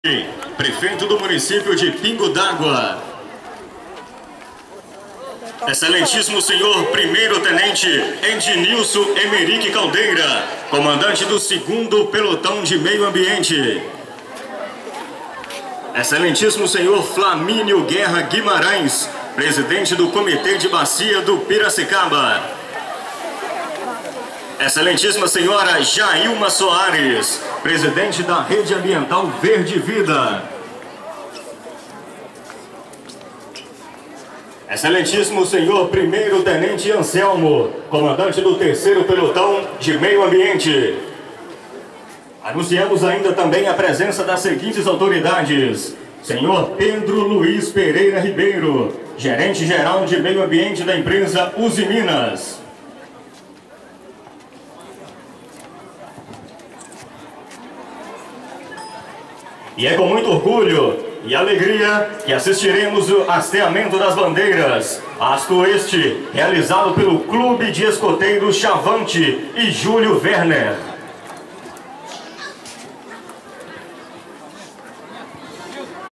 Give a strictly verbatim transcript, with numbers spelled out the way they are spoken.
Prefeito do município de Pingo d'Água. Excelentíssimo senhor primeiro-tenente Ednilson Emerick Caldeira, comandante do segundo pelotão de meio ambiente. Excelentíssimo senhor Flamínio Guerra Guimarães, presidente do Comitê de Bacia do Piracicaba. Excelentíssima senhora Jailma Soares, presidente da Rede Ambiental Verde Vida. Excelentíssimo senhor primeiro-tenente Anselmo, comandante do terceiro pelotão de meio ambiente. Anunciamos ainda também a presença das seguintes autoridades: senhor Pedro Luiz Pereira Ribeiro, gerente-geral de meio ambiente da empresa Uzi Minas. E é com muito orgulho e alegria que assistiremos o hasteamento das bandeiras, hasto este realizado pelo Clube de Escoteiros Chavante e Júlio Werner.